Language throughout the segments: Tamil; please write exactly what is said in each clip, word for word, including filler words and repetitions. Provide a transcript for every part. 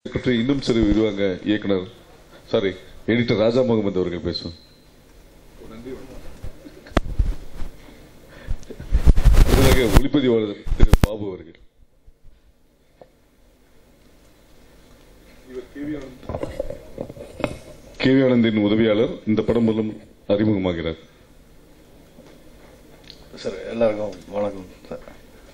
பற்றி இன்னும் சிறு விரிவாங்க இயக்குனர் சாரி எடிட்டர் ராஜா முகமது அவர்கள் பேசுவோம். ஒளிப்பதிவாளர் திரு பாபு அவர்கள். கேவி ஆனந்தின் உதவியாளர் இந்த படம் மூலம் அறிமுகமாகிறார். சார் எல்லாருக்கும் வணக்கம் சார்.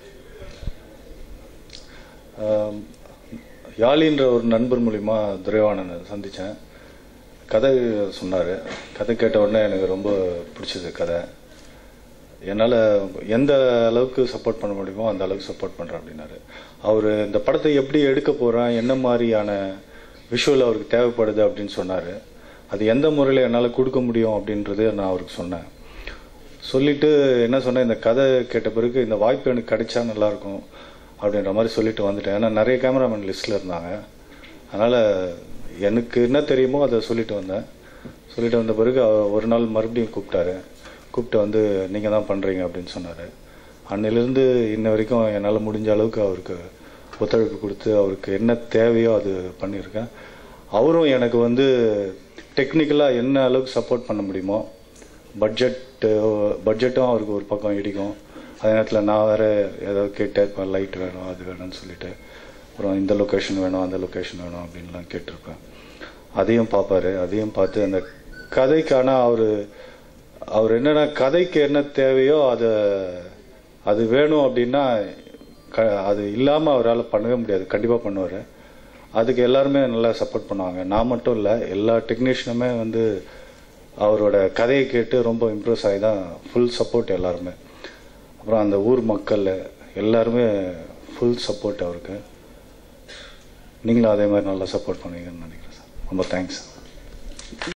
யாழின்ற ஒரு நண்பர் மூலிமா துரைவாணனை சந்தித்தேன். கதை சொன்னார். கதை கேட்ட உடனே எனக்கு ரொம்ப பிடிச்சது கதை. என்னால் எந்த அளவுக்கு சப்போர்ட் பண்ண முடியுமோ அந்த அளவுக்கு சப்போர்ட் பண்ணுறேன் அப்படின்னாரு. அவர் இந்த படத்தை எப்படி எடுக்க போகிறேன், என்ன மாதிரியான விஷுவல் அவருக்கு தேவைப்படுது அப்படின்னு சொன்னார். அது எந்த முறையில் என்னால் கொடுக்க முடியும் அப்படின்றது நான் அவருக்கு சொன்னேன். சொல்லிவிட்டு என்ன சொன்னேன், இந்த கதை கேட்ட பிறகு இந்த வாய்ப்பு எனக்கு கிடைச்சா நல்லாயிருக்கும் அப்படின்ற மாதிரி சொல்லிட்டு வந்துட்டேன். ஏன்னா நிறைய கேமராமேன் லிஸ்ட்டில் இருந்தாங்க. அதனால் எனக்கு என்ன தெரியுமோ அதை சொல்லிட்டு வந்தேன். சொல்லிட்டு வந்த பிறகு ஒரு நாள் மறுபடியும் கூப்பிட்டாரு. கூப்பிட்டு வந்து நீங்கள் தான் பண்ணுறீங்க அப்படின்னு சொன்னார். அன்னிலேருந்து இன்ன வரைக்கும் என்னால் முடிஞ்ச அளவுக்கு அவருக்கு ஒத்துழைப்பு கொடுத்து அவருக்கு என்ன தேவையோ அது பண்ணியிருக்கேன். அவரும் எனக்கு வந்து டெக்னிக்கலாக என்ன அளவுக்கு சப்போர்ட் பண்ண முடியுமோ, பட்ஜெட்டு பட்ஜெட்டும் அவருக்கு ஒரு பக்கம் இடிக்கும். அதே நேரத்தில் நான் வேறு ஏதாவது கேட்டே இருப்பேன், லைட் வேணும் அது வேணும்னு சொல்லிட்டு, அப்புறம் இந்த லொக்கேஷன் வேணும் அந்த லொக்கேஷன் வேணும் அப்படின்லாம் கேட்டிருப்பேன். அதையும் பார்ப்பார். அதையும் பார்த்து அந்த கதைக்கான அவர் அவர் என்னென்னா கதைக்கு என்ன தேவையோ அதை அது வேணும் அப்படின்னா க அது இல்லாமல் அவரால் பண்ணவே முடியாது. கண்டிப்பாக பண்ணுவார். அதுக்கு எல்லாருமே நல்லா சப்போர்ட் பண்ணுவாங்க. நான் மட்டும் இல்லை, எல்லா டெக்னீஷியனுமே வந்து அவரோட கதையை கேட்டு ரொம்ப இம்ப்ரெஸ் ஆகி தான் ஃபுல் சப்போர்ட் எல்லாருமே. அப்புறம் அந்த ஊர் மக்கள் எல்லாருமே ஃபுல் சப்போர்ட் அவருக்கு. நீங்களும் அதே மாதிரி நல்லா சப்போர்ட் பண்ணுவீங்கன்னு நினைக்கிறேன் சார். ரொம்ப தேங்க்ஸ்.